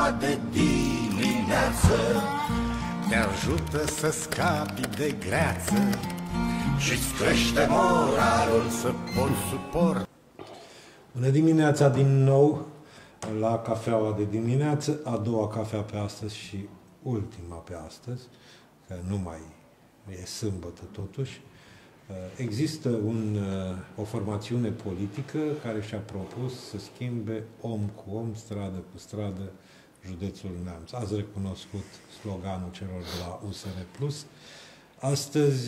cafeaua de dimineață te ajută să scapi de greață și-ți crește moralul să poți suporta. Bună dimineața din nou la cafeaua de dimineață, a doua cafea pe astăzi și ultima pe astăzi, că nu mai e sâmbătă totuși. Există o formațiune politică care și-a propus să schimbe om cu om, stradă cu stradă, județul Neamț. Ați recunoscut sloganul celor de la USR+. Astăzi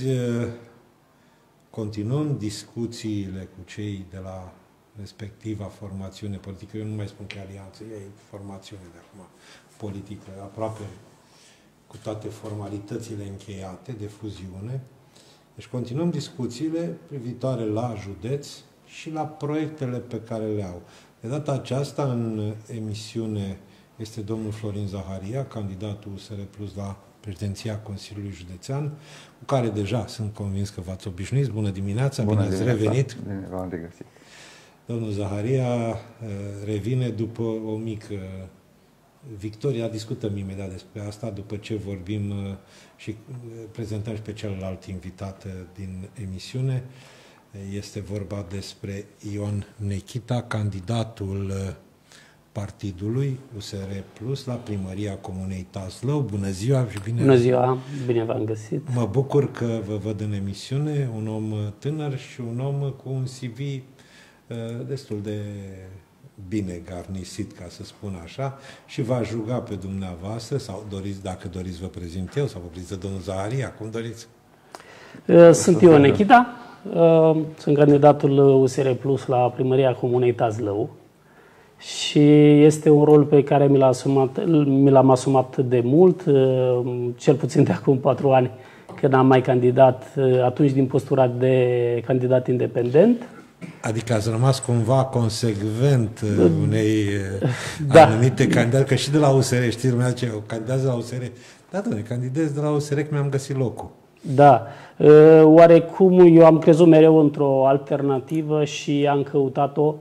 continuăm discuțiile cu cei de la respectiva formațiune politică. Eu nu mai spun că e alianță, e formațiune de acum politică, aproape cu toate formalitățile încheiate de fuziune. Deci continuăm discuțiile privitoare la județ și la proiectele pe care le au. De data aceasta, în emisiune, este domnul Florin Zaharia, candidatul USR Plus la președinția Consiliului Județean, cu care deja sunt convins că v-ați obișnuit. Bună dimineața, bine ați revenit. Bine v-am regăsit. Domnul Zaharia revine după o mică victorie. Discutăm imediat despre asta, după ce vorbim și prezentăm și pe celălalt invitat din emisiune. Este vorba despre Ion Nechita, candidatul partidului USR Plus la primăria Comunei Tazlău. Bună ziua și bine! Bună ziua, bine v-am găsit! Mă bucur că vă văd în emisiune, un om tânăr și un om cu un CV destul de bine garnisit, ca să spun așa, și v-aș ruga pe dumneavoastră, sau doriți, dacă doriți vă prezint eu, sau vă prezintă domnul Zaharia, cum doriți? Sunt Ion Nechita, sunt candidatul USR Plus la primăria Comunei Tazlău și este un rol pe care mi l-am asumat de mult, cel puțin de acum 4 ani, când am mai candidat, atunci din postura de candidat independent. Adică ați rămas cumva consecvent unei anumite candidate, că și de la USR, știți, lumea zice, eu candidez de la USR. Da, doamne, candidez de la USR că mi-am găsit locul. Da. Oarecum eu am crezut mereu într-o alternativă și am căutat-o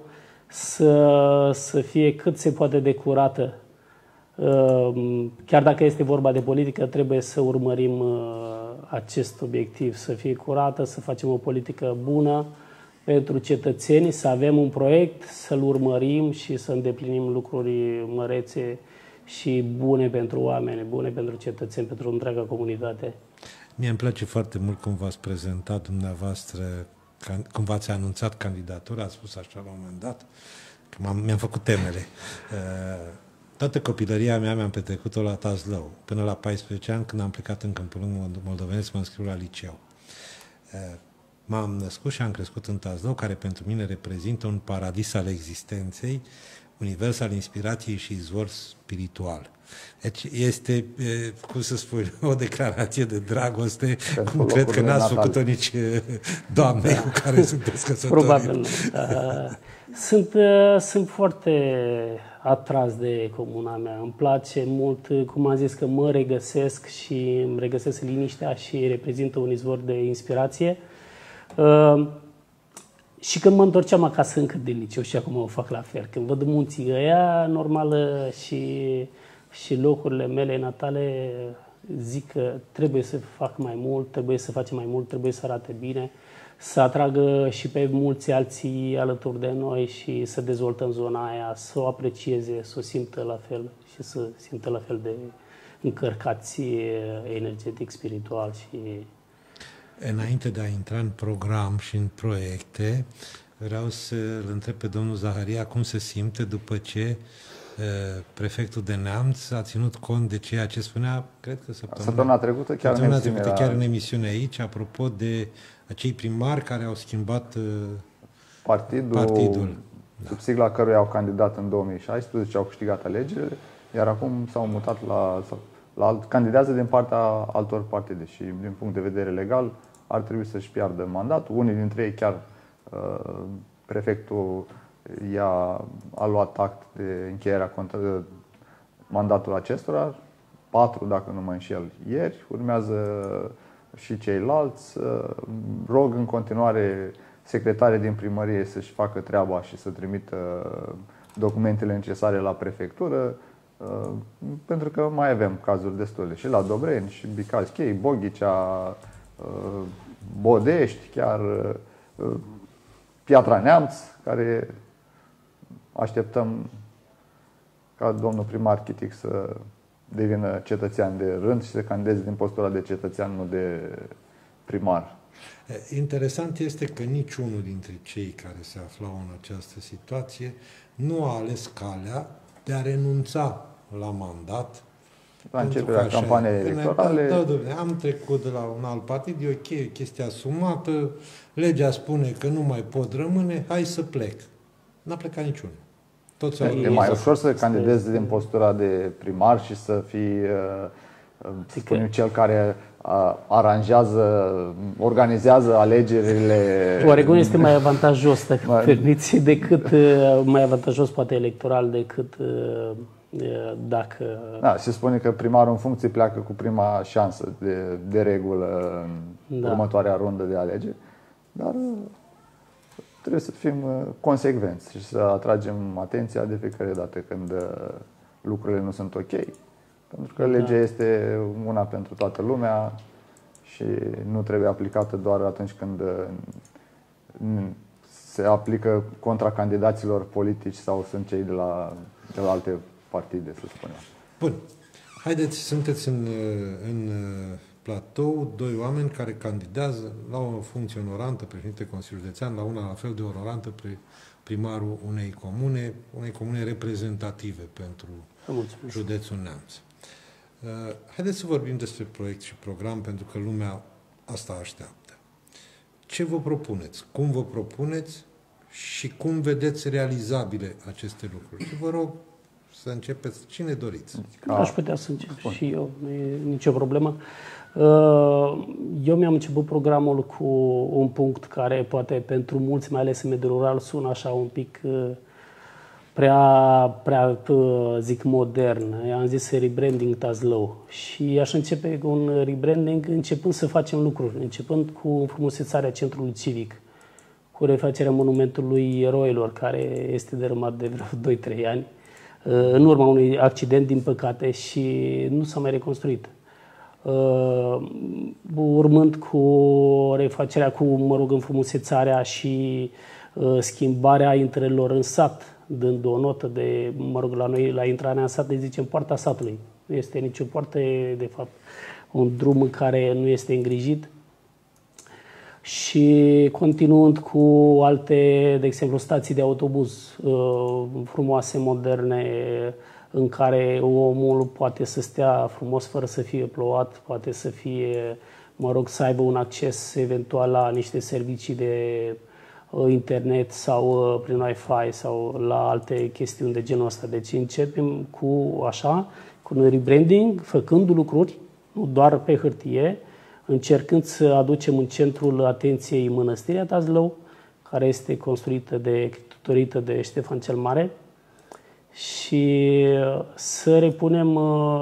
să fie cât se poate de curată. Chiar dacă este vorba de politică, trebuie să urmărim acest obiectiv, să fie curată, să facem o politică bună pentru cetățeni, să avem un proiect, să-l urmărim și să îndeplinim lucruri mărețe și bune pentru oameni, bune pentru cetățeni, pentru întreaga comunitate. Mie îmi place foarte mult cum v-ați prezentat dumneavoastră, cum v-ați anunțat candidatura, ați spus așa la un moment dat, că mi-am făcut temele. Toată copilăria mea mi-am petrecut-o la Tazlău, până la 14 ani, când am plecat în Câmpul Lung Moldovenesc să mă înscriu la liceu. M-am născut și am crescut în Tazlău, care pentru mine reprezintă un paradis al existenței, univers al inspirației și izvor spiritual. Deci este, cum să spun, o declarație de dragoste, cum cred că n-ați făcut-o nici doamnei cu care sunteți căsătoriți. Probabil. Sunt foarte atras de comuna mea. Îmi place mult, cum am zis, că mă regăsesc și îmi regăsesc liniștea și reprezintă un izvor de inspirație. Și când mă întorceam acasă încă din liceu și acum o fac la fel, când văd munții ăia, normal, și locurile mele natale, zic că trebuie să fac mai mult, trebuie să facem mai mult, trebuie să arate bine, să atragă și pe mulți alții alături de noi și să dezvoltăm zona aia, să o aprecieze, să o simtă la fel și să simtă la fel de încărcați energetic, spiritual și... Înainte de a intra în program și în proiecte, vreau să-l întreb pe domnul Zaharia cum se simte după ce prefectul de Neamț a ținut cont de ceea ce spunea, cred că săptămâna trecută, chiar în emisiune aici, apropo de acei primari care au schimbat partidul. Sub sigla căruia au candidat în 2016, au câștigat alegerile, iar acum s-au mutat candidează din partea altor partide și din punct de vedere legal ar trebui să-și piardă mandatul. Unii dintre ei chiar prefectul a luat act de încheierea mandatul acestora, 4 dacă nu mă înșel ieri, urmează și ceilalți. Rog în continuare secretarii din primărie să-și facă treaba și să trimită documentele necesare la prefectură. Pentru că mai avem cazuri destule și la Dobreni, și Bicalschei, Boghicea, Bodești, chiar Piatra Neamț, care așteptăm ca domnul primar Chitic să devină cetățean de rând și să candideze din postura de cetățean, nu de primar. Interesant este că niciunul dintre cei care se aflau în această situație nu a ales calea de a renunța la mandat. La începerea campaniei electorale. Da, am trecut de la un alt partid, e ok, e chestia asumată, legea spune că nu mai pot rămâne, hai să plec. N-a plecat niciunul. E mai ușor să candidezi din postura de primar și să fii cel care organizează alegerile. Oarecum este mai avantajos, dacă permiți, mai avantajos poate electoral decât dacă... Da, se spune că primarul în funcție pleacă cu prima șansă de regulă în următoarea rundă de alegeri, dar trebuie să fim consecvenți și să atragem atenția de fiecare dată când lucrurile nu sunt ok. Pentru că legea este una pentru toată lumea și nu trebuie aplicată doar atunci când se aplică contra candidaților politici sau sunt cei de la alte partide, să spunem. Bun. Haideți, sunteți în platou doi oameni care candidează la o funcție onorantă, președinte Consiliului Județean, la una la fel de onorantă, primarul unei comune reprezentative pentru județul Neamț. Haideți să vorbim despre proiect și program, pentru că lumea asta așteaptă. Ce vă propuneți? Cum vă propuneți? Și cum vedeți realizabile aceste lucruri? Și vă rog să începeți. Cine doriți? Aș putea să încep și eu, nu e nicio problemă. Eu mi-am început programul cu un punct care poate pentru mulți, mai ales în mediul rural, sună așa un pic prea zic modern. Am zis rebranding Tazlău. Și aș începe cu un rebranding începând să facem lucruri, începând cu înfrumusețarea centrului civic, cu refacerea monumentului eroilor, care este dărâmat de vreo 2-3 ani, în urma unui accident, din păcate, și nu s-a mai reconstruit. Urmând cu refacerea, înfrumusețarea și schimbarea intrărilor în sat, dând o notă de, la noi, la intrarea în sat, le zicem poarta satului. Nu este nicio poartă, de fapt, un drum în care nu este îngrijit. Și continuând cu alte, de exemplu, stații de autobuz frumoase, moderne, în care omul poate să stea frumos fără să fie plouat, poate să fie, să aibă un acces eventual la niște servicii de internet sau prin Wi-Fi sau la alte chestiuni de genul ăsta. Deci începem cu un rebranding, făcând lucruri, nu doar pe hârtie, încercând să aducem în centrul atenției Mănăstirea Tazlău, care este construită tutorită de Ștefan cel Mare, și să repunem,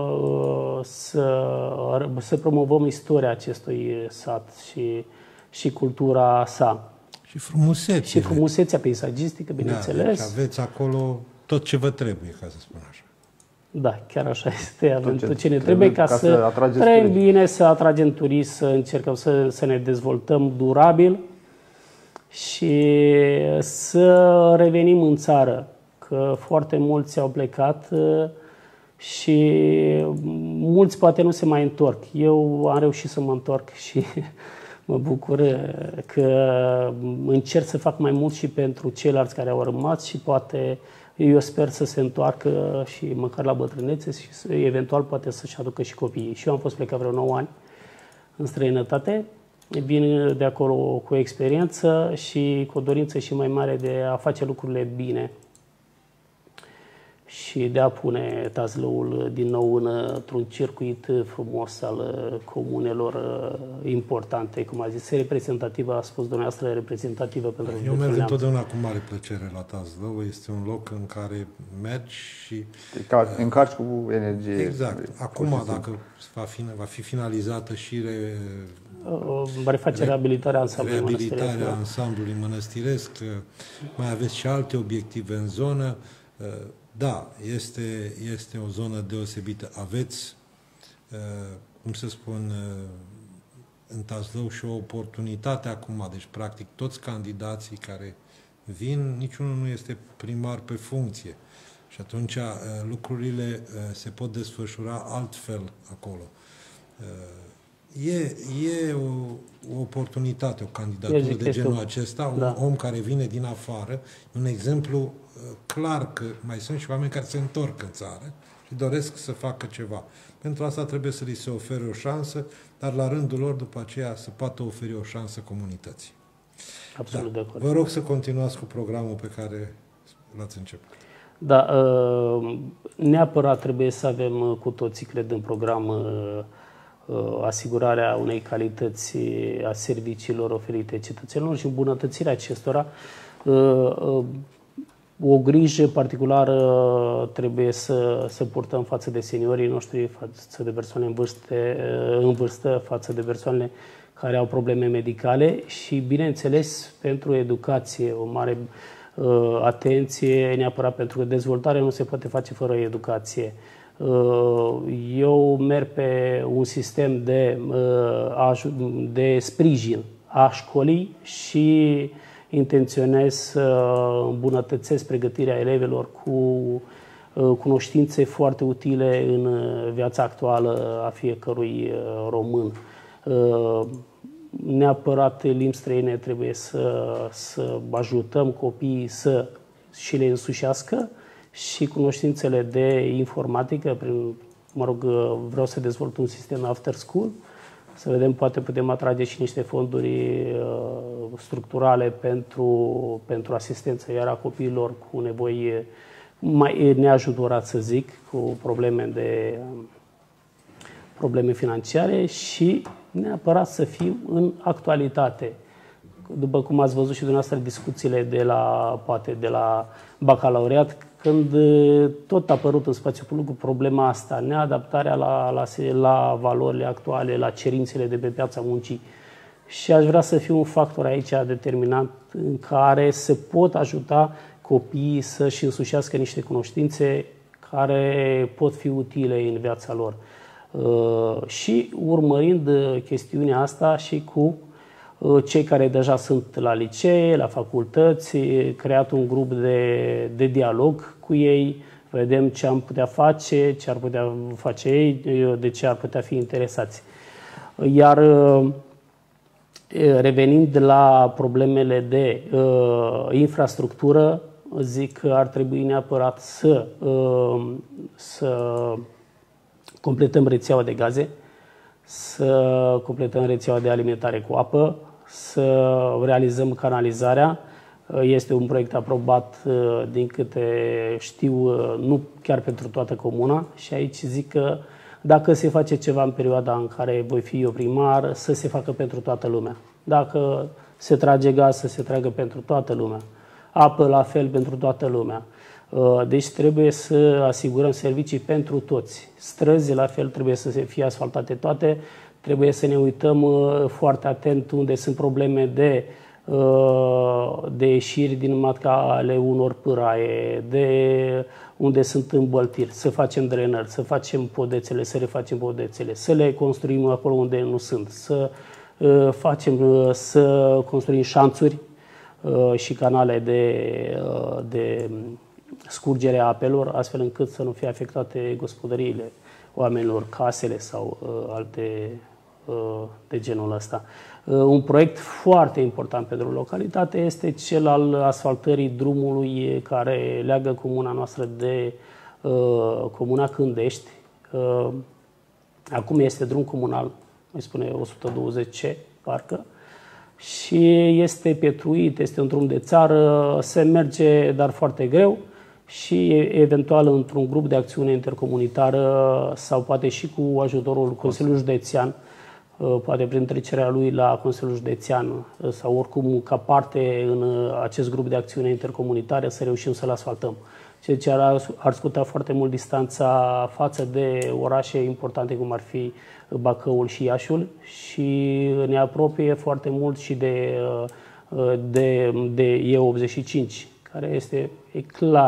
să promovăm istoria acestui sat și cultura sa. Și frumusețea peisagistică, bineînțeles. Da, deci aveți acolo tot ce vă trebuie, ca să spun așa. Da, chiar așa este. Avem tot ce ne trebuie ca să trăim bine, să atragem turiști, să încercăm să ne dezvoltăm durabil și să revenim în țară. Că foarte mulți au plecat și mulți poate nu se mai întorc. Eu am reușit să mă întorc și mă bucur că încerc să fac mai mult și pentru ceilalți care au rămas și poate eu sper să se întoarcă și măcar la bătrânețe și eventual poate să-și aducă și copiii. Și eu am fost plecat vreo 9 ani în străinătate. Vin de acolo cu experiență și cu o dorință și mai mare de a face lucrurile bine și de a pune Tazlăul din nou într-un circuit frumos al comunelor importante, cum a zis, reprezentativă, a spus dumneavoastră, reprezentativă pentru Eu merg întotdeauna cu mare plăcere la Tazlău, este un loc în care mergi și... încarci cu energie. Exact. Acum, dacă va fi finalizată și reabilitarea ansamblului mănăstiresc, mai aveți și alte obiective în zonă. Da, este o zonă deosebită. Aveți, cum să spun, în Tazlău și o oportunitate acum, deci practic toți candidații care vin, niciunul nu este primar pe funcție. Și atunci lucrurile se pot desfășura altfel acolo. E o oportunitate, o candidatură de genul acesta, un om care vine din afară, un exemplu clar că mai sunt și oameni care se întorc în țară și doresc să facă ceva. Pentru asta trebuie să li se ofere o șansă, dar la rândul lor, după aceea, să poată oferi o șansă comunității. Absolut de acord. Vă rog să continuați cu programul pe care l-ați început. Da, neapărat trebuie să avem cu toții, cred, în program asigurarea unei calități a serviciilor oferite cetățenilor și îmbunătățirea acestora. O grijă particulară trebuie să purtăm față de seniorii noștri, față de persoane în vârstă, față de persoanele care au probleme medicale și, bineînțeles, pentru educație, o mare atenție neapărat, pentru că dezvoltarea nu se poate face fără educație. Eu merg pe un sistem de sprijin a școlii și intenționez să îmbunătățesc pregătirea elevilor cu cunoștințe foarte utile în viața actuală a fiecărui român. Neapărat limbi străine trebuie să ajutăm copiii să și le însușească și cunoștințele de informatică, vreau să dezvolt un sistem after school, să vedem, poate putem atrage și niște fonduri structurale pentru asistență, iar a copiilor cu nevoi mai neajutorat, să zic, cu probleme financiare și neapărat să fim în actualitate. După cum ați văzut și dumneavoastră discuțiile de la bacalaureat, când tot a apărut în spațiul public problema asta, neadaptarea la valorile actuale, la cerințele de pe piața muncii. Și aș vrea să fiu un factor aici determinant în care se pot ajuta copiii să-și însușească niște cunoștințe care pot fi utile în viața lor. Și urmărind chestiunea asta și cu cei care deja sunt la licee, la facultăți, creat un grup de dialog cu ei, vedem ce am putea face, ce ar putea face ei, de ce ar putea fi interesați. Iar revenind la problemele de infrastructură, zic că ar trebui neapărat să completăm rețeaua de gaze, să completăm rețeaua de alimentare cu apă, să realizăm canalizarea. Este un proiect aprobat, din câte știu, nu chiar pentru toată comuna și aici zic că dacă se face ceva în perioada în care voi fi eu primar, să se facă pentru toată lumea. Dacă se trage gaz, să se tragă pentru toată lumea. Apă la fel pentru toată lumea. Deci trebuie să asigurăm servicii pentru toți. Străzi la fel trebuie să fie asfaltate toate. Trebuie să ne uităm foarte atent unde sunt probleme de ieșiri din matca ale unor pâraie, de unde sunt îmbăltiri, să facem drenări, să facem podețele, să refacem podețele, să le construim acolo unde nu sunt, să construim șanțuri și canale de scurgere a apelor, astfel încât să nu fie afectate gospodăriile oamenilor, casele sau alte de genul ăsta. Un proiect foarte important pentru localitate este cel al asfaltării drumului care leagă comuna noastră de comuna Cândești. Acum este drum comunal, mai spune 120C, parcă, și este pietruit, este un drum de țară, se merge, dar foarte greu și eventual într-un grup de acțiune intercomunitară sau poate și cu ajutorul Consiliului Județean, poate prin trecerea lui la Consiliul Județean sau oricum ca parte în acest grup de acțiune intercomunitară să reușim să-l asfaltăm. Ceea ce ar scuta foarte mult distanța față de orașe importante cum ar fi Bacăul și Iașiul și ne apropie foarte mult și de E85, care este clar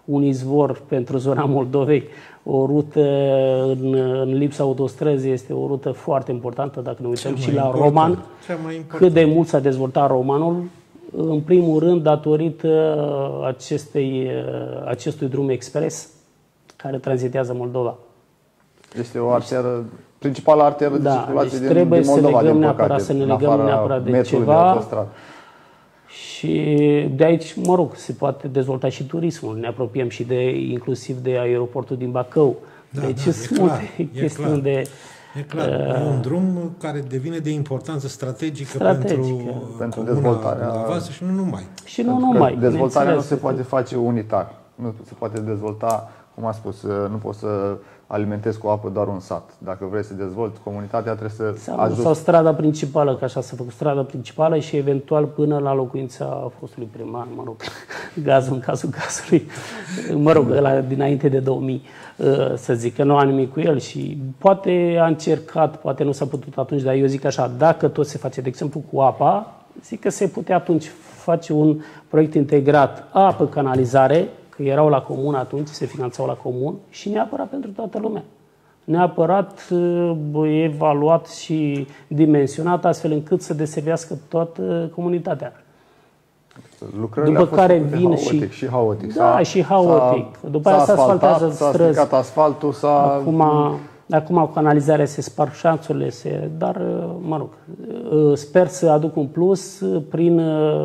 un izvor pentru zona Moldovei. O rută în lipsa autostrăzii este o rută foarte importantă, dacă ne uităm și la Roman. Cât de mult s-a dezvoltat Romanul, în primul rând datorită acestui drum expres care tranzitează Moldova. Este o arteră, principala arteră de circulație deci din Moldova, trebuie să legăm neapărat, păcate, să ne legăm neapărat de ceva. Și de aici, mă rog, se poate dezvolta și turismul. Ne apropiem și inclusiv de aeroportul din Bacău. Deci sunt multe chestiuni de... E clar, e un drum care devine de importanță strategică pentru dezvoltarea voastră și nu numai. Și nu numai. Dezvoltarea nu se poate face unitar. Nu se poate dezvolta, cum am spus, nu poți să alimentezi cu apă doar un sat. Dacă vrei să dezvolți comunitatea, trebuie să ajuți. Sau strada principală, că așa s-a făcut, strada principală și eventual până la locuința fostului primar, mă rog, gazul în cazul gazului, mă rog, ăla dinainte de 2000, să zic că nu a nimic cu el și poate a încercat, poate nu s-a putut atunci, dar eu zic așa, dacă tot se face, de exemplu, cu apa, zic că se putea atunci face un proiect integrat apă-canalizare, că erau la comun atunci, se finanțau la comun și neapărat pentru toată lumea. Neapărat evaluat și dimensionat astfel încât să deservească toată comunitatea. Lucrările după care vin și haotic. Da, și haotic. După aia se asfaltează străzi. S-a asfaltul, Acum cu canalizarea se sparg șanțurile, dar, mă rog, sper să aduc un plus prin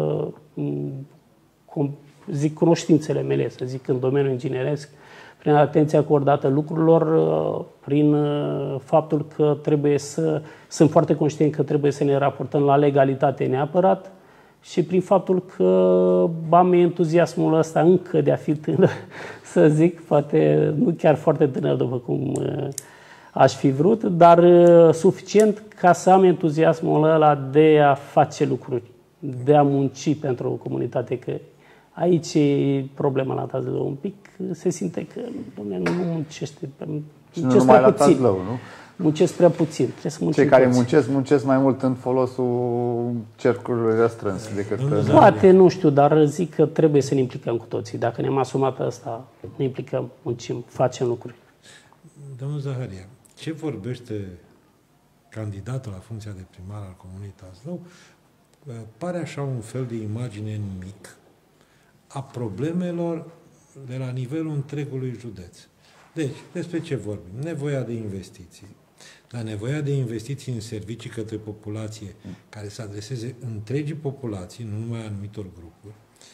cunoștințele mele, să zic, în domeniul ingineresc, prin atenția acordată lucrurilor, prin faptul că sunt foarte conștient că trebuie să ne raportăm la legalitate neapărat și prin faptul că am entuziasmul ăsta încă de a fi tânăr, să zic, poate nu chiar foarte tânăr după cum aș fi vrut, dar suficient ca să am entuziasmul ăla de a face lucruri, de a munci pentru o comunitate, că aici e problema la Tazlău un pic, se simte că nu muncește, muncesc prea puțin. Tazlău, nu? Muncesc prea puțin, trebuie să muncim. Cei care muncesc mai mult în folosul cercurilor restrâns decât... Poate, nu știu, dar zic că trebuie să ne implicăm cu toții. Dacă ne-am asumat asta, ne implicăm, muncim, facem lucruri. Domnul Zaharia, ce vorbește candidatul la funcția de primar al Comunei Tazlău? Pare așa un fel de imagine mic a problemelor de la nivelul întregului județ. Deci, despre ce vorbim? Nevoia de investiții. Dar nevoia de investiții în servicii către populație, care să adreseze întregii populații, nu numai anumitor grupuri.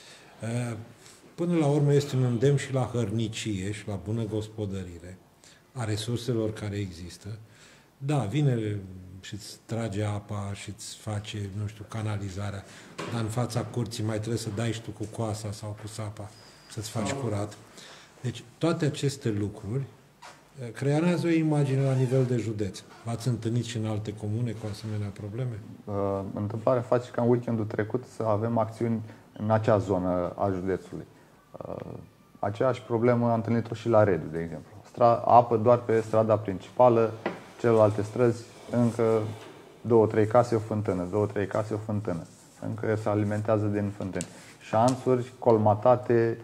Până la urmă este un îndemn și la hărnicie și la bună gospodărire a resurselor care există. Da, vine și îți trage apa și îți face, nu știu, canalizarea, dar în fața curții mai trebuie să dai și tu cu coasa sau cu sapa să-ți faci curat. Deci toate aceste lucruri creează o imagine la nivel de județ. V-ați întâlnit și în alte comune cu asemenea probleme? Întâmplarea face ca în weekendul trecut să avem acțiuni în acea zonă a județului. Aceeași problemă am întâlnit-o și la Rediu, de exemplu. Apă doar pe strada principală, celelalte străzi, încă 2-3 case o fântână, 2-3 case o fântână. Încă se alimentează din fântâni. Șanțuri colmatate,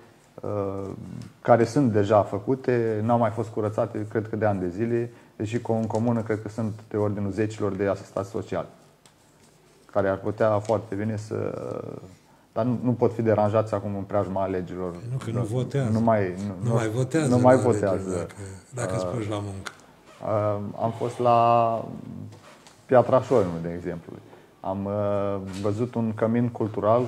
care sunt deja făcute, n-au mai fost curățate, cred că de ani de zile, deși în comună cred că sunt de ordinul zecilor de asistați sociali, care ar putea foarte bine să... Dar nu pot fi deranjați acum în preajma alegerilor. Nu, că nu votează. Nu mai votează. Dacă spui la muncă. Am fost la Piatra Șoimă, de exemplu. Am văzut un cămin cultural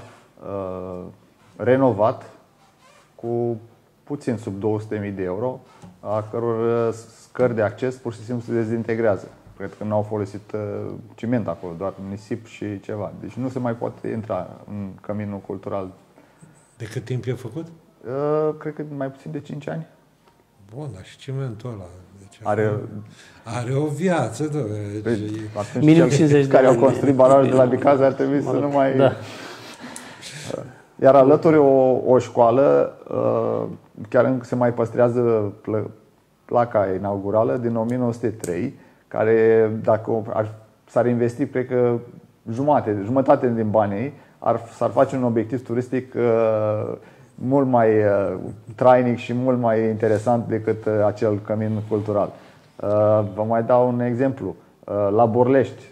renovat cu puțin sub 200.000 de euro, a căror scări de acces pur și simplu se dezintegrează. Cred că nu au folosit ciment acolo, doar nisip și ceva. Deci nu se mai poate intra în căminul cultural. De cât timp e făcut? Cred că mai puțin de 5 ani. Bun, dar și cimentul ăla? Deci are o viață, deci, minim 50 de care au construit barajul de la Bicaz ar trebui să nu mai... Da. Iar alături o școală, chiar încă se mai păstrează placa inaugurală din 1903, care dacă s-ar investi, cred că jumătate din banii ei, s-ar face un obiectiv turistic mult mai trainic și mult mai interesant decât acel cămin cultural. Vă mai dau un exemplu. La Borlești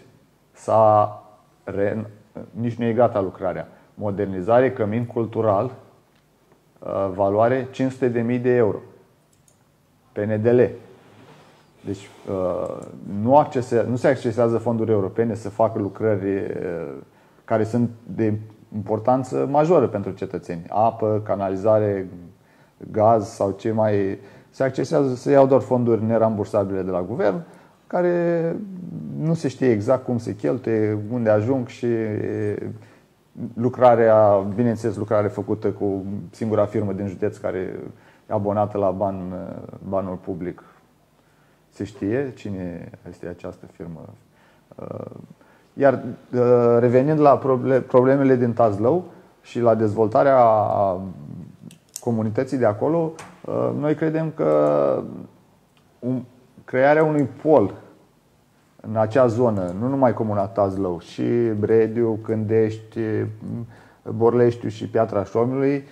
nici nu e gata lucrarea. Modernizare, cămin cultural, valoare 500.000 de euro. PNDL. Deci nu se accesează fonduri europene să facă lucrări care sunt de importanță majoră pentru cetățeni. Apă, canalizare, gaz sau ce mai se accesează, se iau doar fonduri nerambursabile de la guvern, care nu se știe exact cum se cheltuie, unde ajung și lucrarea, bineînțeles, lucrare făcută cu singura firmă din județ care e abonată la banul public. Se știe cine este această firmă. Iar revenind la problemele din Tazlău și la dezvoltarea comunității de acolo, noi credem că crearea unui pol în acea zonă, nu numai comuna Tazlău, și Brediu, Cândești, Borleștiu și Piatra Șomului,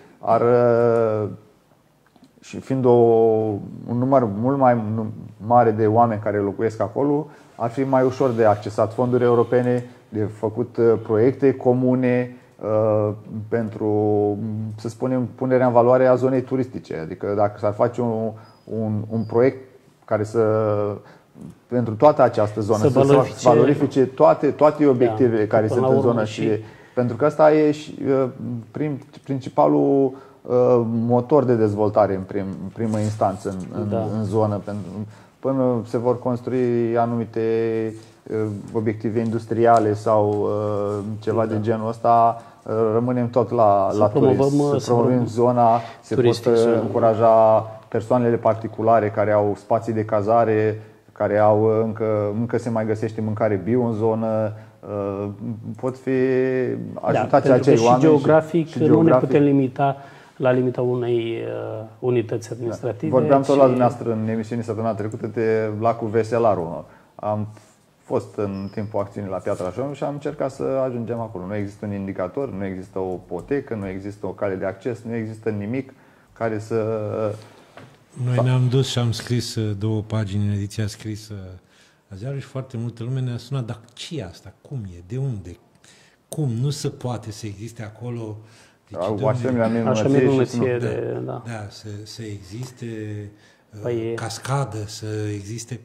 și fiind un număr mult mai mare de oameni care locuiesc acolo, ar fi mai ușor de accesat fonduri europene, de făcut proiecte comune pentru, să spunem, punerea în valoare a zonei turistice. Adică dacă s-ar face un proiect care pentru toată această zonă să valorifice toate obiectivele care sunt în zonă și pentru că ăsta e principalul motor de dezvoltare în primă instanță în zonă. Până se vor construi anumite obiective industriale sau ceva de genul ăsta, rămânem tot la turism. Să promovăm zona, se pot încuraja persoanele particulare care au spații de cazare, care au încă se mai găsește mâncare bio în zonă, pot fi ajutați acei oameni. Geografic nu ne putem limita la limita unei unități administrative. Vorbeam tot la dumneavoastră în emisiunea săptămâna trecută de lacul Veselaru. Am fost în timpul acțiunii la Piatra Șomului și am încercat să ajungem acolo. Nu există un indicator, nu există o potecă, nu există o cale de acces, nu există nimic care să... Noi ne-am dus și am scris 2 pagini în ediția scrisă la ziar și foarte multă lume ne-a sunat, dar ce e asta? Cum e? De unde? Cum? Nu se poate să existe acolo... Deci, așa minunăție să existe cascadă, să existe...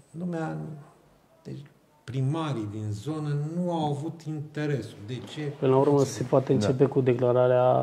Deci primarii din zonă nu au avut interesul. De ce? Până la urmă se poate începe cu declararea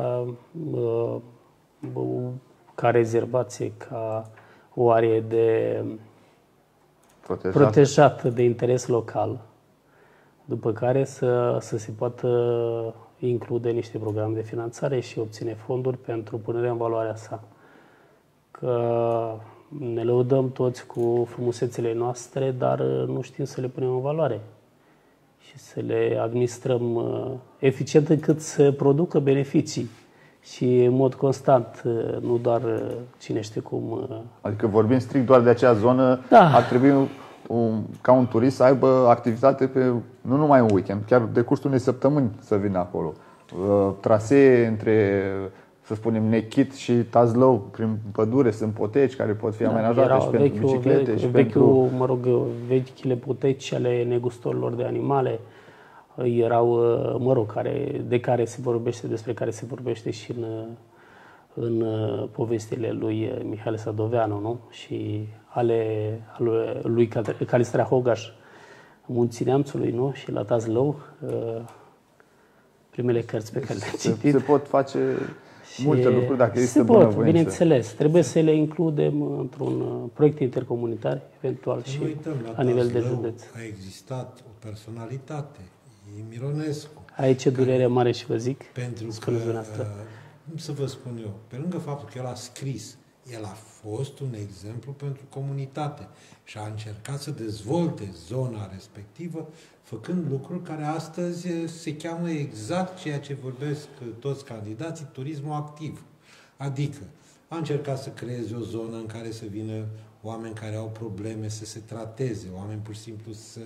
ca rezervație, ca o arie de protejată de interes local, după care să se poată include niște programe de finanțare și obține fonduri pentru punerea în valoarea sa. Că ne lăudăm toți cu frumusețele noastre, dar nu știm să le punem în valoare și să le administrăm eficient încât să producă beneficii și în mod constant, nu doar cine știe cum. Adică vorbim strict doar de acea zonă, ar trebui ca un turist să aibă activitate nu numai un weekend, chiar de cursul unei săptămâni să vină acolo. Trasee între, să spunem, Nechit și Tazlău, prin pădure, sunt poteci care pot fi amenajate și pentru biciclete. Vechile poteci ale negustorilor de animale erau, despre care se vorbește și în povestile lui Mihail Sadoveanu, nu? Și lui Calistrea Hogaș, Munții Neamțului, nu? Și la Tazlău, primele cărți pe care le-am citit. Se pot face multe lucruri dacă există bunăvoință. Bineînțeles. Trebuie să le includem într-un proiect intercomunitar, eventual și la nivel de județ. A existat o personalitate, Mironescu. Aici e durerea mare și vă zic. Pentru că, cum să vă spun eu, pe lângă faptul că el a scris, el a fost un exemplu pentru comunitate și a încercat să dezvolte zona respectivă, făcând lucruri care astăzi se cheamă exact ceea ce vorbesc toți candidații, turismul activ. Adică a încercat să creeze o zonă în care să vină oameni care au probleme să se trateze, oameni pur și simplu să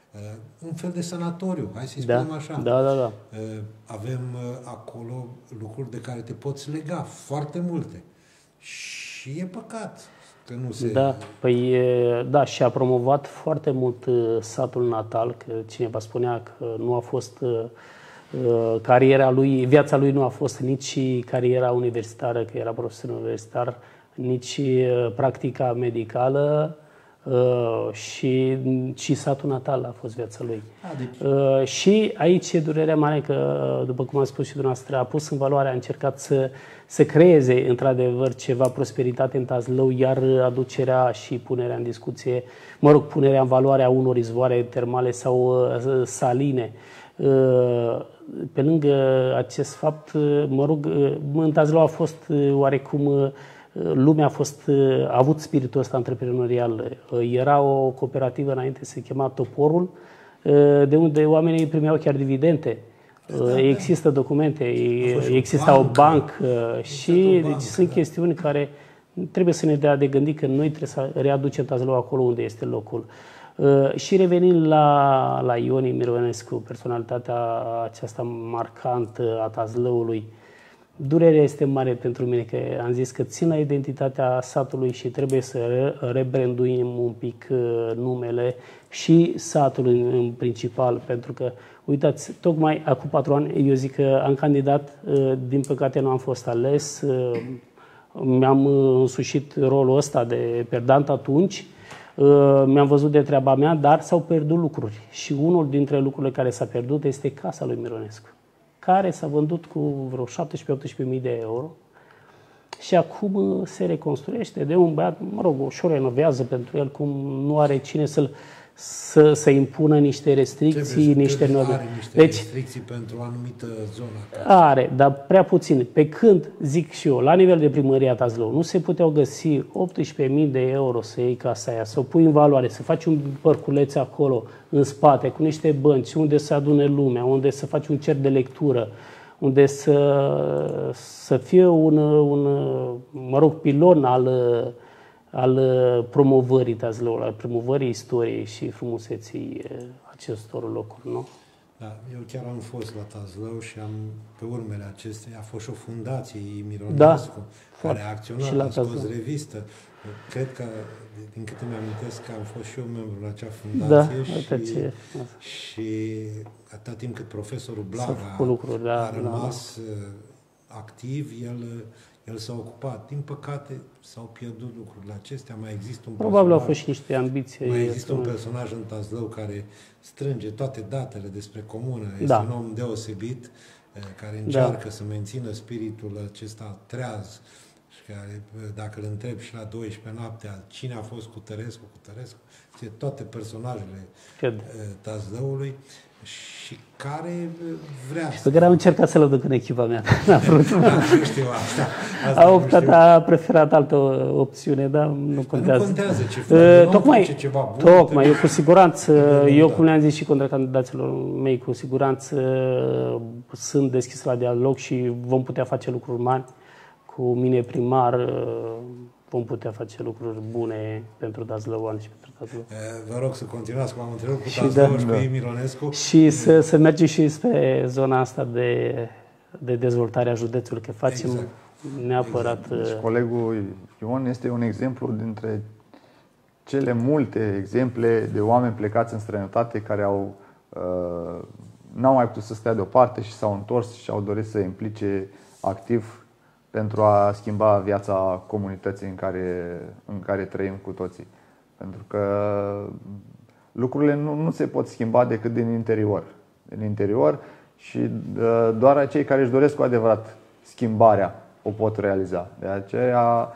Un fel de sanatoriu, hai să-i spunem așa. Da. Avem acolo lucruri de care te poți lega, foarte multe. Și e păcat că nu se... Da, și a promovat foarte mult satul natal, că cineva spunea că nu a fost viața lui nu a fost nici cariera universitară, că era profesor universitar, nici practica medicală, și satul natal a fost viața lui. Și aici e durerea mare că, după cum a spus și dumneavoastră, a pus în valoare, a încercat să creeze într-adevăr ceva prosperitate în Tazlău, iar aducerea și punerea în discuție, punerea în valoare a unor izvoare termale sau saline. Pe lângă acest fapt, în Tazlău a fost oarecum... Lumea a avut spiritul ăsta antreprenorial. Era o cooperativă înainte, se chema Toporul, de unde oamenii primeau chiar dividende. Există documente, există o bancă și deci sunt chestiuni care trebuie să ne dea de gândit că noi trebuie să readucem Tazlău acolo unde este locul. Și revenind la Ioni Mironescu, personalitatea aceasta marcantă a Tazlăului, durerea este mare pentru mine, că am zis că țin la identitatea satului și trebuie să rebranduim un pic numele și satul în principal, pentru că, uitați, tocmai acum 4 ani, eu zic că am candidat, din păcate nu am fost ales, mi-am însușit rolul ăsta de perdant atunci, mi-am văzut de treaba mea, dar s-au pierdut lucruri și unul dintre lucrurile care s-a pierdut este casa lui Mironescu, care s-a vândut cu vreo 17-18 mii de euro și acum se reconstruiește de un băiat, ușor renovează pentru el, cum nu are cine să impună niște restricții, niște restricții pentru o anumită zonă. Are, dar prea puțin. Pe când, zic și eu, la nivel de primăria Tazlău, nu se puteau găsi 18.000 de euro să iei casa aia, să o pui în valoare, să faci un parculeț acolo, în spate, cu niște bănci, unde să adune lumea, unde să faci un cerc de lectură, unde să fie un pilon al promovării Tazlăului, al promovării istoriei și frumuseții acestor locuri, nu? Da, eu chiar am fost la Tazlău și pe urmele acesteia a fost și o fundație Mironescu, care a acționat, a scos revistă. Cred că, din câte mi-amintesc, că am fost și eu membru la acea fundație și atâta timp cât profesorul Blaga a rămas activ, el s-a ocupat. Din păcate, s-au pierdut lucrurile acestea. Mai există un Probabil au fost și niște ambiții. Mai există un personaj în Tazlău care strânge toate datele despre comună. Este un om deosebit care încearcă să mențină spiritul acesta treaz și care, dacă îl întreb și la 12 noaptea cine a fost cu Tărescu, toate personajele Tazlăului, și care vrea și pe care am încercat să-l aduc în echipa mea. Nu știu asta. A preferat altă opțiune, dar nu contează. Nu contează ce face, ceva bun. Tocmai, eu cu siguranță, cum le-am zis și contra candidaților mei, cu siguranță sunt deschis la dialog și vom putea face lucruri mari. Cu mine primar vom putea face lucruri bune pentru Tazlăuani și pentru Tazlău. Vă rog să continuați, cum am întrebat cu Tazlău și cu Mironescu. Și să mergem și spre zona asta de dezvoltare a județului, că facem neapărat... Deci, colegul Ion este un exemplu dintre cele multe exemple de oameni plecați în străinătate care n-au mai putut să stea deoparte și s-au întors și au dorit să implice activ pentru a schimba viața comunității în care trăim cu toții. Pentru că lucrurile nu se pot schimba decât din interior. Din interior și doar acei care își doresc cu adevărat schimbarea o pot realiza. De aceea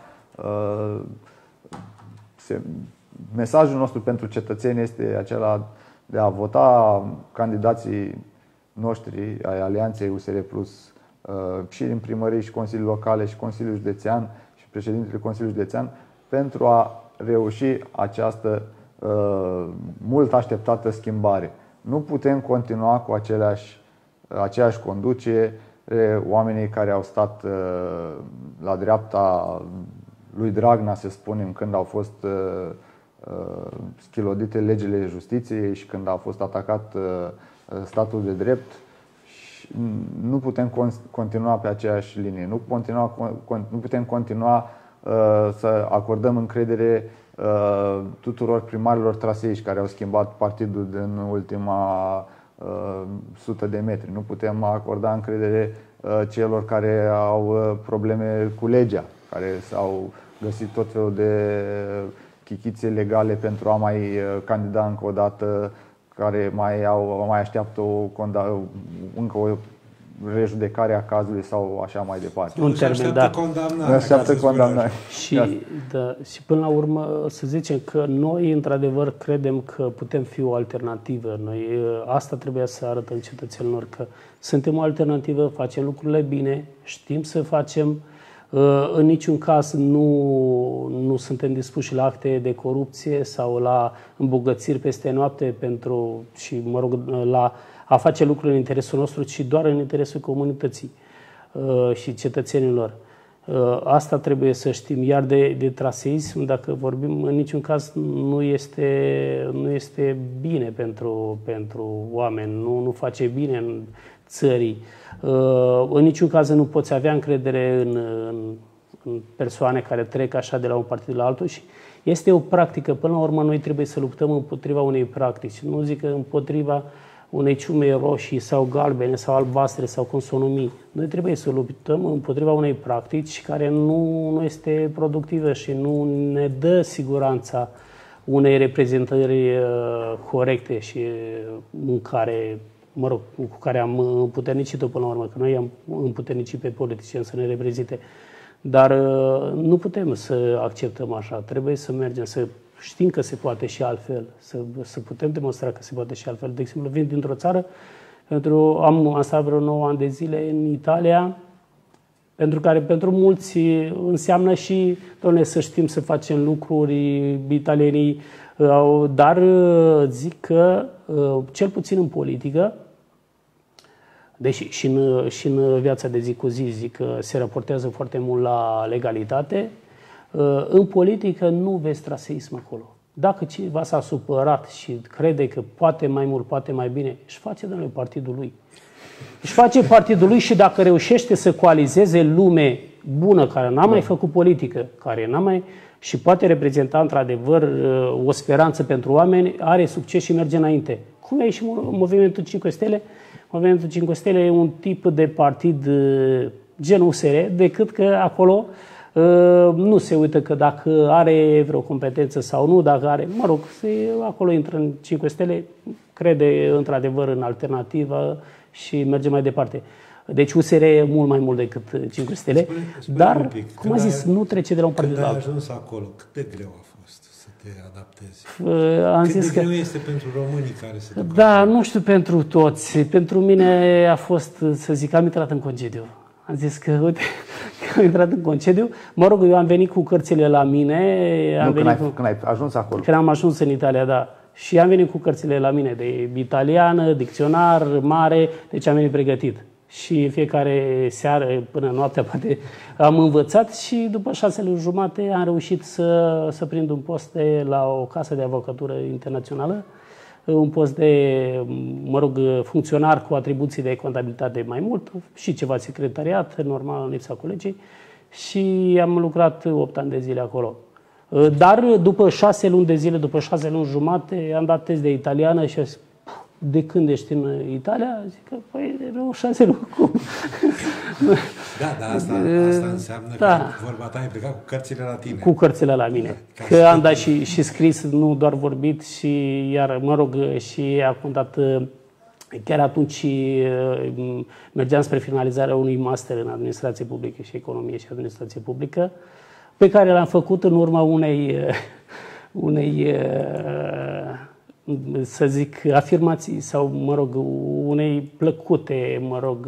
mesajul nostru pentru cetățeni este acela de a vota candidații noștri ai Alianței USR Plus și în primării și consilii locale și Consiliul Județean și președintele Consiliului Județean pentru a reuși această mult așteptată schimbare. Nu putem continua cu aceeași conducere, oamenii care au stat la dreapta lui Dragnea, să spunem, când au fost schilodite legile justiției și când a fost atacat statul de drept, nu putem continua pe aceeași linie. Nu putem continua să acordăm încredere tuturor primarilor traseiști care au schimbat partidul în ultima 100 de metri. Nu putem acorda încredere celor care au probleme cu legea, care s-au găsit tot felul de chichițe legale pentru a mai candida încă o dată, care mai așteaptă încă o rejudecare a cazului sau așa mai departe. Un termen, da. Așteaptă condamnare. Și până la urmă să zicem că noi într-adevăr credem că putem fi o alternativă. Noi asta trebuie să arătăm cetățenilor, că suntem o alternativă, facem lucrurile bine, știm să facem. În niciun caz nu suntem dispuși la acte de corupție sau la îmbogățiri peste noapte la a face lucruri în interesul nostru, ci doar în interesul comunității și cetățenilor. Asta trebuie să știm. Iar de traseism, dacă vorbim, în niciun caz nu este bine pentru oameni, nu face bine în țării. În niciun caz nu poți avea încredere în persoane care trec așa de la un partid la altul și este o practică. Până la urmă noi trebuie să luptăm împotriva unei practici. Nu zic că împotriva unei ciume roșii sau galbene sau albastre sau cum să o numi. Noi trebuie să luptăm împotriva unei practici care nu este productivă și nu ne dă siguranța unei reprezentări corecte și în care, cu care am împuternicit-o până la urmă, că noi am împuternicit pe politicieni să ne reprezinte. Dar nu putem să acceptăm așa. Trebuie să mergem, să știm că se poate și altfel, să putem demonstra că se poate și altfel. De exemplu, vin dintr-o țară, am stat vreo 9 ani de zile în Italia, pentru care pentru mulți înseamnă și, doamne, să știm să facem lucruri, italienii, dar zic că, cel puțin în politică, deși și în viața de zi cu zi, zic că se raportează foarte mult la legalitate, în politică nu vezi traseism acolo. Dacă cineva s-a supărat și crede că poate mai mult, poate mai bine, își face, domnule, partidul lui. Își face partidul lui și dacă reușește să coalizeze lume bună, care n-a mai făcut politică, care n-a mai... și poate reprezenta într-adevăr o speranță pentru oameni, are succes și merge înainte. Cum e și Movimentul 5 Stele? Movimentul 5 Stele e un tip de partid gen USR, decât că acolo nu se uită că dacă are vreo competență sau nu, dacă are, acolo intră în 5 Stele, crede într-adevăr în alternativă și merge mai departe. Deci USR e mult mai mult decât 5 Stele, dar, cum a zis, nu trece de la un partid la altul. Când ai ajuns acolo, cât de greu a fost să te adaptezi? Cât de greu este pentru românii care se duc? Da, nu știu pentru toți. Pentru mine a fost, să zic, am intrat în concediu. Am zis că, uite, că am intrat în concediu. Mă rog, eu am venit cu cărțile la mine. Când ai ajuns acolo? Când am ajuns în Italia, da. Și am venit cu cărțile la mine de italiană, dicționar mare, deci am venit pregătit. Și fiecare seară, până noaptea, poate, am învățat și după 6 luni jumate am reușit să prind un post la o casă de avocatură internațională, un post de, funcționar cu atribuții de contabilitate mai mult și ceva secretariat, normal, în lipsa colegii, și am lucrat 8 ani de zile acolo. Dar după 6 luni de zile, după 6 luni jumate, am dat test de italiană și am zis, de când ești în Italia? Zic că, păi, erau 6 luni. Da, dar asta înseamnă că vorba ta ai plecat cu cărțile la tine. Cu cărțile la mine. Că am dat și scris, nu doar vorbit, și iar, și a contat, chiar atunci mergeam spre finalizarea unui master în administrație publică și economie și administrație publică, pe care l-am făcut în urma unei să zic, afirmații sau, unei plăcute,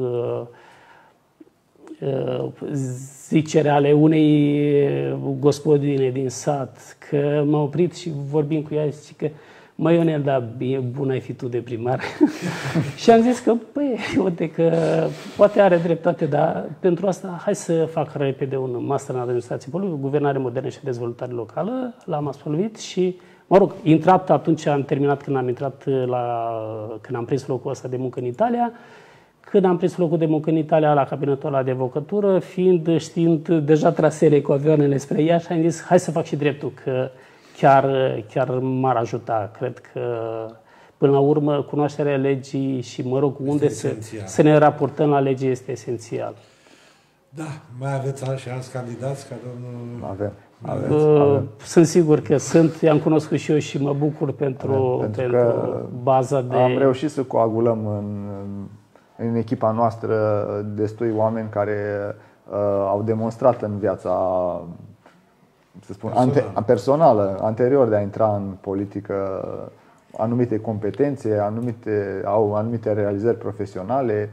zicere ale unei gospodine din sat, că m-a oprit și vorbim cu ea și că, măi, Ionel, da, bun ai fi tu de primar. Și am zis că, păi, uite că poate are dreptate, dar pentru asta hai să fac repede un master în administrație publică, guvernare modernă și dezvoltare locală, l-am absolvit și Mă rog, intrat atunci, am terminat când am intrat când am prins locul ăsta de muncă în Italia. Când am prins locul de muncă în Italia la cabinetul ăla de avocatură, știind deja traseele cu avioanele spre Iași, am zis, hai să fac și dreptul, că chiar m-ar ajuta. Cred că, până la urmă, cunoașterea legii și, mă rog, unde să ne raportăm la lege este esențial. Da, mai aveți și alți candidați ca domnul... Avem. Sunt sigur că sunt, i-am cunoscut și eu și mă bucur pentru baza de... Am reușit să coagulăm în echipa noastră destui oameni care au demonstrat în viața, să spun, personală, anterior de a intra în politică, anumite competențe, au anumite realizări profesionale,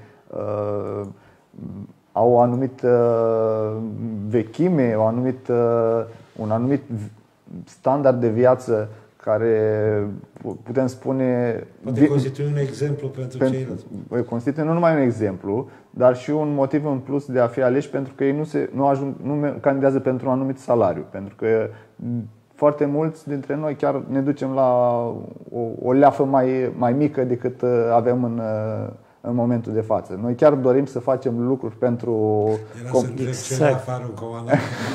au o anumită vechime, un anumit standard de viață care putem spune... Poate constitui un exemplu pentru ceilalți. Constituie nu numai un exemplu, dar și un motiv în plus de a fi aleși, pentru că ei nu candidează pentru un anumit salariu. Pentru că foarte mulți dintre noi chiar ne ducem la o leafă mai mică decât avem în momentul de față. Noi chiar dorim să facem lucruri pentru... Era să întreb ce afară în comandă.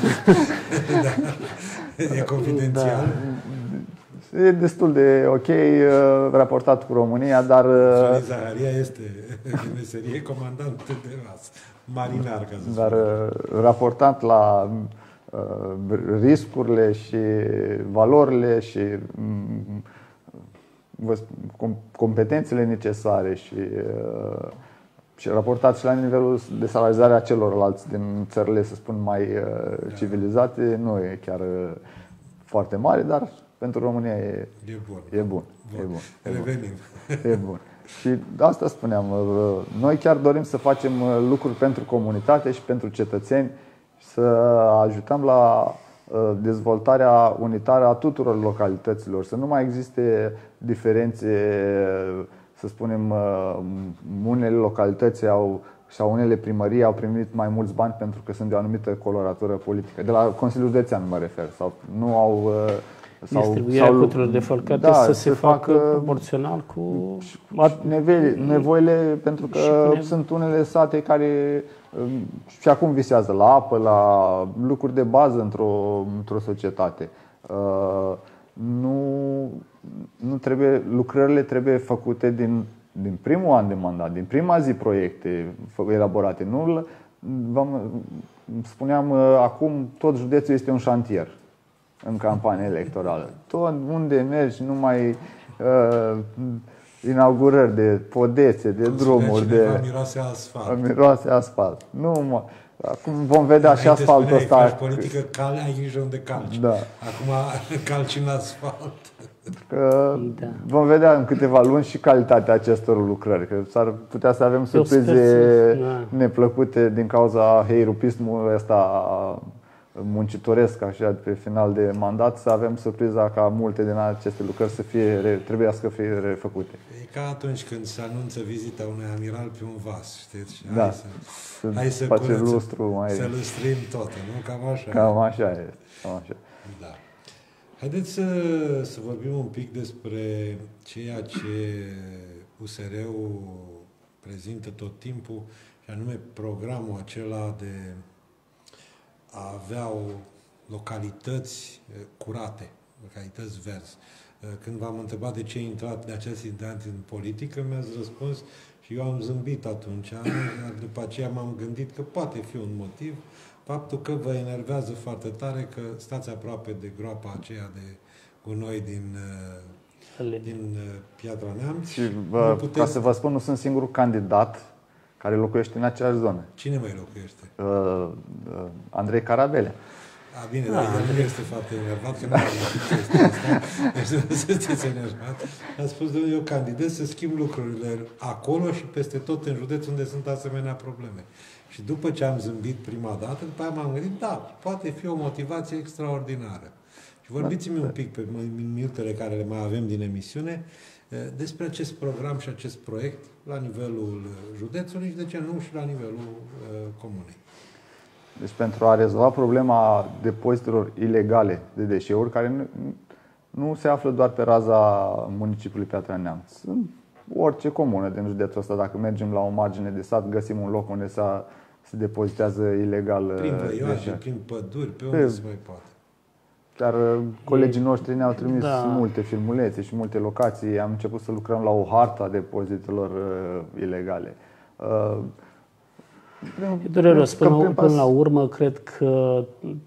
E confidențial. E destul de ok raportat cu România, dar... Sorin Zaharia este de meserie comandant de vas, marinar, ca să spun. Dar raportat la riscurile și valorile și competențele necesare și raportat și la nivelul de salarizare a celorlalți din țările, să spun, mai civilizate, nu e chiar foarte mare, dar pentru România e bun. Revenim. E bun. Și asta spuneam, noi chiar dorim să facem lucruri pentru comunitate și pentru cetățeni, să ajutăm la dezvoltarea unitară a tuturor localităților, să nu mai existe diferențe, să spunem, unele localități sau unele primării au primit mai mulți bani pentru că sunt de o anumită coloratură politică. De la Consiliul Județean mă refer. Sau nu au... Distribuirea coturilor defalcate să se facă proporțional cu nevoile, pentru că sunt unele sate care și acum visează la apă, la lucruri de bază într-o societate. Nu trebuie, lucrările trebuie făcute din primul an de mandat, din prima zi proiecte elaborate. Nu, spuneam acum, tot județul este un șantier în campanie electorală. Tot unde mergi, numai inaugurări de podețe, de drumuri, miroase asfalt. Miroase asfalt. Acum vom vedea și asfaltul ăsta. Faci politică, ai grijă unde calci. Da. Acum calci în asfalt. Vom vedea în câteva luni și calitatea acestor lucrări. Că s-ar putea să avem surprize neplăcute din cauza heirupismului ăsta muncitoresc, așa, pe final de mandat, să avem surpriza ca multe din aceste lucrări trebuiască să fie refăcute. E ca atunci când se anunță vizita unui amiral pe un vas, știți? Da. Hai să lustrim tot, nu? Cam așa. Cam așa e. Da. Haideți să vorbim un pic despre ceea ce USR-ul prezintă tot timpul, și anume programul acela de a avea localități curate, localități verzi. Când v-am întrebat de ce de acest intrat în politică, mi-ați răspuns și eu am zâmbit atunci, iar după aceea m-am gândit că poate fi un motiv faptul că vă enervează foarte tare că stați aproape de groapa aceea de gunoi din Piatra Neamț. Și ca să vă spun, nu sunt singurul candidat care locuiește în aceeași zonă. Cine mai locuiește? Andrei Carabelea. Bine, dar el nu este foarte enervat, că nu am chestia asta. Deci nu sunteți enervat. A spus, domnule, eu candidez să schimb lucrurile acolo și peste tot în județ unde sunt asemenea probleme. Și după ce am zâmbit prima dată, după aia m-am gândit, da, poate fi o motivație extraordinară. Și vorbiți-mi un pic pe minutele care le mai avem din emisiune despre acest program și acest proiect la nivelul județului și, de ce nu, și la nivelul comunei. Deci pentru a rezolva problema depozitelor ilegale de deșeuri, care nu se află doar pe raza municipiului Piatra Neamț. În orice comună din județul ăsta, dacă mergem la o margine de sat, găsim un loc unde se depozitează ilegal. Prin văioare, prin păduri, pe unde se mai poate. Chiar colegii noștri ne-au trimis multe filmulețe și multe locații. Am început să lucrăm la o hartă a depozitelor ilegale. E dureros. Până la urmă, cred că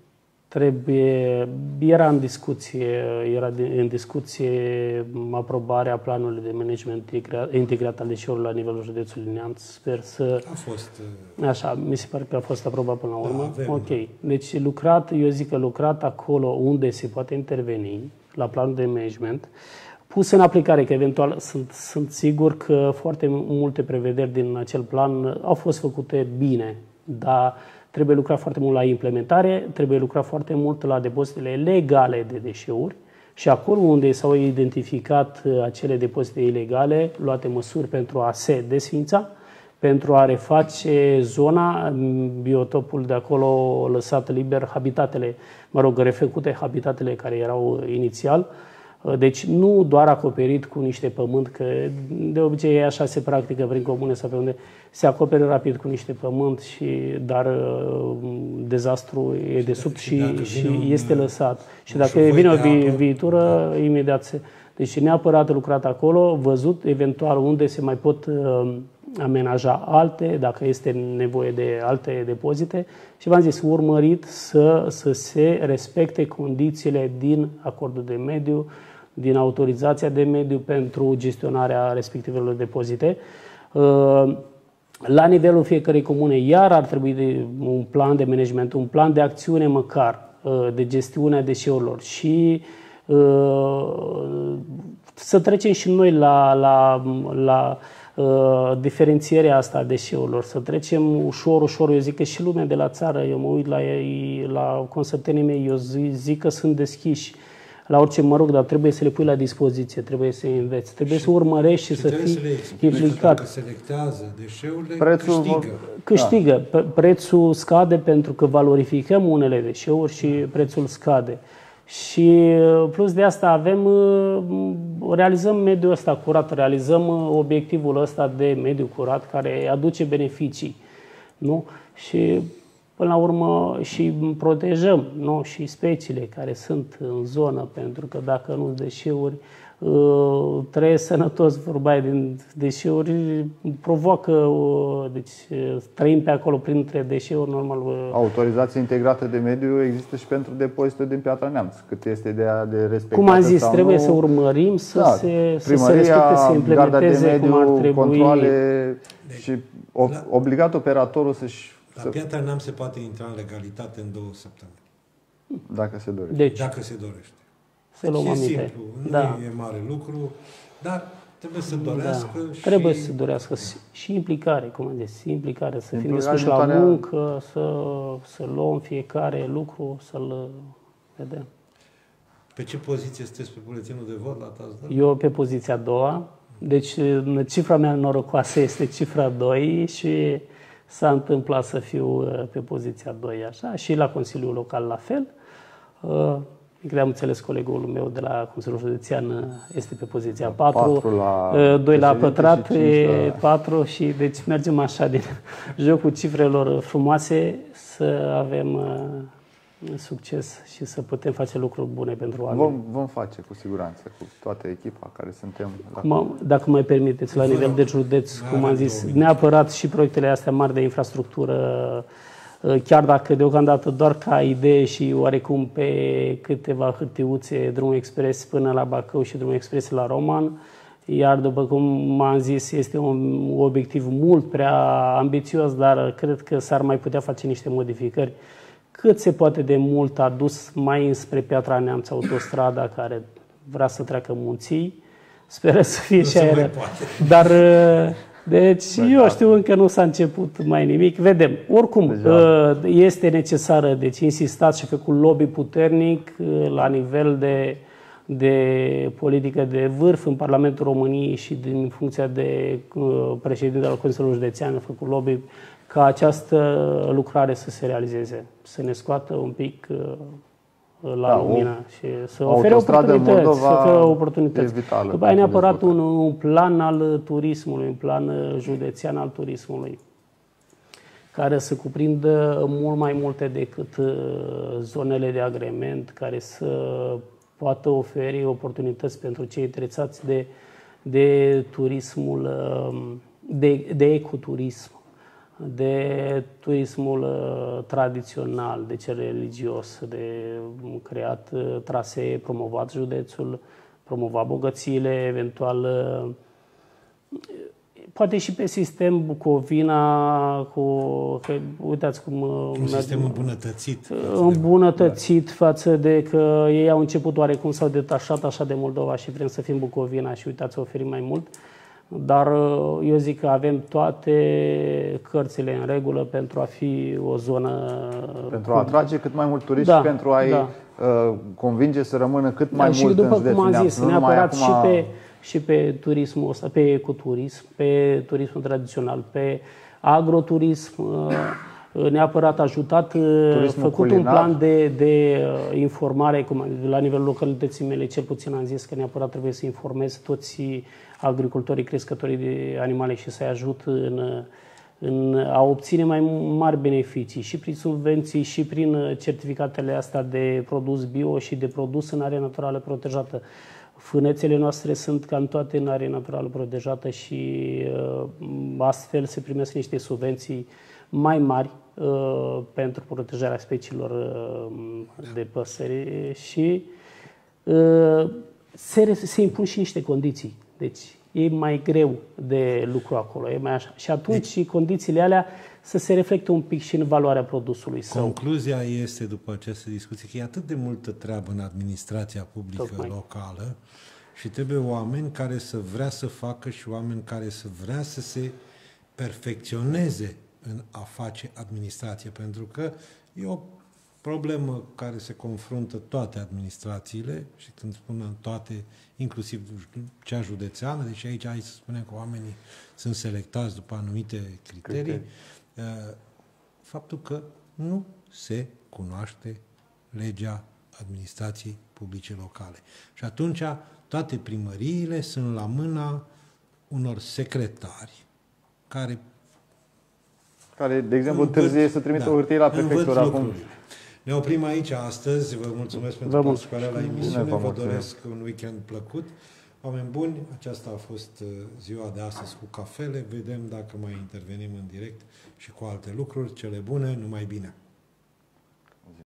era în discuție aprobarea planului de management integrat al deșeurilor la nivelul județului Neamț. Sper să... A fost... Așa, mi se pare că a fost aprobat până la urmă. Ok. Deci eu zic că lucrat acolo unde se poate interveni, la planul de management, pus în aplicare, că eventual sunt sigur că foarte multe prevederi din acel plan au fost făcute bine, dar trebuie lucrat foarte mult la implementare, trebuie lucrat foarte mult la depozitele legale de deșeuri și acolo unde s-au identificat acele depozite ilegale, luate măsuri pentru a se desființa, pentru a reface zona, biotopul de acolo lăsat liber, habitatele, refăcute habitatele care erau inițial. Deci nu doar acoperit cu niște pământ, că de obicei așa se practică prin comune sau pe unde se acoperă rapid cu niște pământ, dar dezastru e de sub și este lăsat. Și dacă vine o viitură, imediat se... Deci neapărat lucrat acolo, văzut eventual unde se mai pot amenaja alte, dacă este nevoie de alte depozite. Și v-am zis, urmărit să se respecte condițiile din acordul de mediu, din autorizația de mediu pentru gestionarea respectivelor depozite. La nivelul fiecărei comune, iar ar trebui un plan de management, un plan de acțiune măcar, de gestiunea deșeurilor și să trecem și noi la diferențierea asta a deșeurilor, să trecem ușor, eu zic că și lumea de la țară, eu mă uit la consătenii mei, eu zic că sunt deschiși la orice, dar trebuie să le pui la dispoziție, trebuie să înveți, trebuie să urmărești și să fii implicat. Dacă selectează deșeurile, câștigă. Prețul scade pentru că valorificăm unele deșeuri și prețul scade. Și plus de asta realizăm mediul ăsta curat, realizăm obiectivul ăsta de mediu curat care aduce beneficii, nu? Și până la urmă și protejăm, nu? Și speciile care sunt în zonă, pentru că dacă nu deșeuri, trăiesc sănătos, vorba din deșeuri, provoacă, deci trăim pe acolo printre deșeuri, normal. Autorizație integrată de mediu există și pentru depozite din Piatra Neamț, cât este ideea de respectare. Cum am zis, trebuie să urmărim, să se respecte, să implementeze cum ar trebui. Controle și obligat operatorul să-și... La Piatra Neamț se poate intra în legalitate în 2 săptămâni. Dacă se dorește. Deci, dacă se dorește. Deci e simplu, nu e mare lucru, dar trebuie să dorească și... Trebuie să dorească și implicare, cum am zis, implicare, să fim dispuși la muncă, să luăm fiecare lucru, să-l vedem. Pe ce poziție sunteți pe buletinul de vot la TASDA? Eu pe poziția a doua, deci cifra mea norocoasă este cifra 2 și s-a întâmplat să fiu pe poziția 2 așa, și la Consiliul Local la fel. Am înțeles, colegul meu de la Consiliul Județean este pe poziția 4, 2 la pătrat, 4 și deci mergem așa din jocul cifrelor frumoase să avem succes și să putem face lucruri bune pentru oameni. Vom face cu siguranță, cu toată echipa care suntem. Dacă mai permiteți, la nivel de județ, cum am zis, neapărat și proiectele astea mari de infrastructură, chiar dacă deocamdată doar ca idee și oarecum pe câteva hârtiuțe, drumul expres până la Bacău și drumul expres la Roman, iar după cum m-am zis, este un obiectiv mult prea ambițios, dar cred că s-ar mai putea face niște modificări. Cât se poate de mult a dus mai înspre Piatra Neamț autostrada care vrea să treacă munții. Sper să fie și aia. Dar, deci, eu știu, încă nu s-a început mai nimic. Vedem. Oricum, este necesară, deci insistat și făcut lobby puternic la nivel de politică de vârf în Parlamentul României și din funcția de președinte al Consiliului Județean a făcut lobby ca această lucrare să se realizeze, să ne scoată un pic la lumină și să ofere oportunități. După aia neapărat un plan al turismului, un plan județean al turismului, care să cuprindă mult mai multe decât zonele de agrement, care să poată oferi oportunități pentru cei interesați de turismul, de ecoturism, de turismul tradițional, de cel religios, de creat trasee, promovat județul, promovat bogățiile, eventual poate și pe sistem Bucovina, uitați cum un sistem îmbunătățit. Îmbunătățit față de că ei au început oarecum, s-au detașat așa de Moldova și vrem să fim Bucovina și uitați, oferim mai mult. Dar eu zic că avem toate cărțile în regulă pentru a fi o zonă... Pentru a atrage cât mai mult turiști și pentru a-i convinge să rămână cât mai mult în județul Neamț. Și după cum am zis, neapărat și pe turismul ăsta, pe ecoturism, pe turismul tradițional, pe agroturism, neapărat ajutat, făcut culinar. Un plan de informare, la nivelul localității mele, cel puțin am zis că neapărat trebuie să informez toți agricultorii, crescătorii de animale și să-i ajut în a obține mai mari beneficii și prin subvenții și prin certificatele astea de produs bio și de produs în area naturală protejată. Fânețele noastre sunt cam toate în area naturală protejată și astfel se primesc niște subvenții mai mari pentru protejarea speciilor de păsări și se impun și niște condiții. Deci e mai greu de lucru acolo. E mai așa. Și atunci condițiile alea să se reflecte un pic și în valoarea produsului său. Concluzia este, după această discuție, că e atât de multă treabă în administrația publică locală și trebuie oameni care să vrea să facă și oameni care să vrea să se perfecționeze în a face administrație, pentru că e o problemă care se confruntă toate administrațiile și când spun toate, inclusiv cea județeană, deci aici hai să spunem că oamenii sunt selectați după anumite criterii, faptul că nu se cunoaște legea administrației publice locale. Și atunci toate primăriile sunt la mâna unor secretari care, de exemplu, întârzie să trimită o hârtie la prefectură acum. Ne oprim aici astăzi. Vă mulțumesc pentru participarea la emisiune. Vă doresc un weekend plăcut. Oameni buni, aceasta a fost ziua de astăzi cu cafele. Vedem dacă mai intervenim în direct și cu alte lucruri. Cele bune, numai bine!